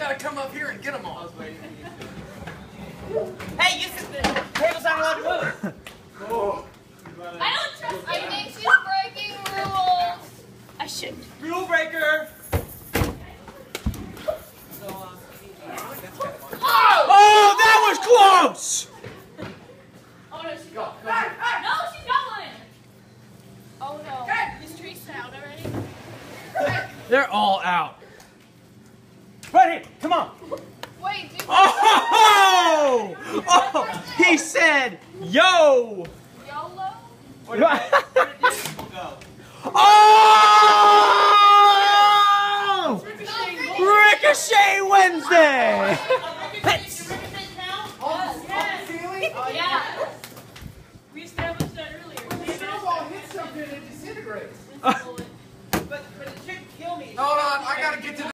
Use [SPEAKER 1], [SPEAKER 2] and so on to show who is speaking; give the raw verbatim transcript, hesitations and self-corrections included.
[SPEAKER 1] gotta come up here and get them all.
[SPEAKER 2] Hey, you said the table's not allowed to move.
[SPEAKER 1] Oh.
[SPEAKER 3] I don't trust. I think she's breaking rules. I shouldn't.
[SPEAKER 2] Rule breaker.
[SPEAKER 4] Oh, that was close!
[SPEAKER 3] Oh no, she's got one. No, she's got one. Oh no. Is Teresa out already?
[SPEAKER 4] They're all out.
[SPEAKER 2] Right here, come on.
[SPEAKER 3] Wait, do
[SPEAKER 4] Oh! Oh! He said, yo!
[SPEAKER 3] YOLO?
[SPEAKER 2] What if it, what if it will go?
[SPEAKER 4] Oh! Ricochet Wednesday!
[SPEAKER 3] Yeah.
[SPEAKER 5] We established that earlier.
[SPEAKER 1] When the snowball hits something, it disintegrates.
[SPEAKER 2] But, but it shouldn't kill me.
[SPEAKER 1] Hold on, I gotta get to the